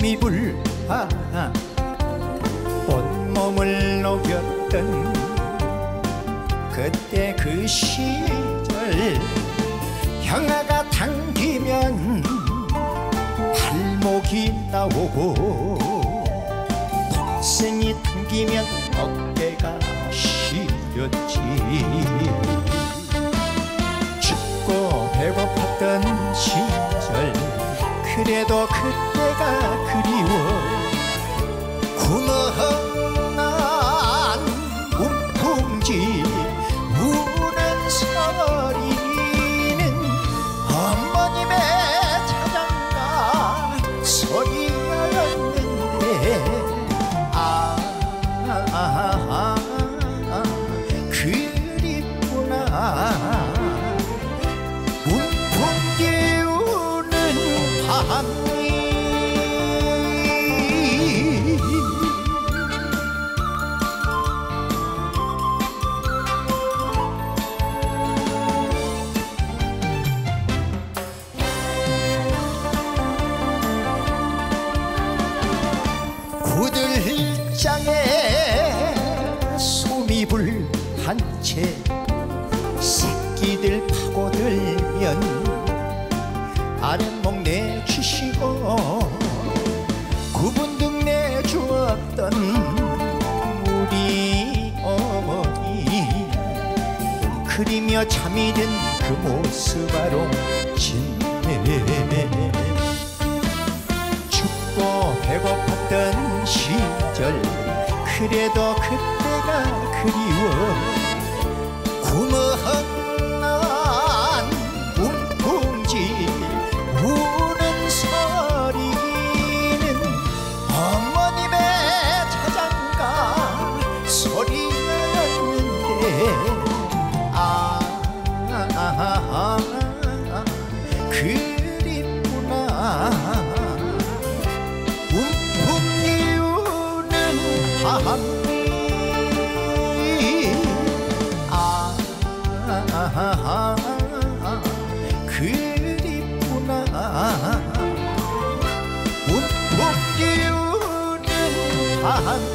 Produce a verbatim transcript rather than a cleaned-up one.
숨이 불하나 온몸을 녹였던 그때 그 시절 형아가 당기면 발목이 나오고 동생이 당기면 어깨가 시렸지. 춥고 배고팠던 시절 그래도 그때가 그리워. 구멍난 움풍지 우는 소리는 어머님의 자장가 소리였는데 아, 아, 아, 아 그립구나. 움풍기 우는 밤이 구들장에 숨이 불한 채 새끼들 파고들면 아랫목 내주시고 구분등 내주었던 우리 어머니 웅크리며 잠이 든 그 모습 아롱진네. 춥고 배고팠던 시절 그래도 그때가 그리워. 구멍난 움풍지 우는 소리는 어머님의 자장가 소리였는데 아, 아, 아, 아 그립구나. 움풍이 우는 밤이 아, 아, 아, 아 그립구나. 움풍이 우는 밤이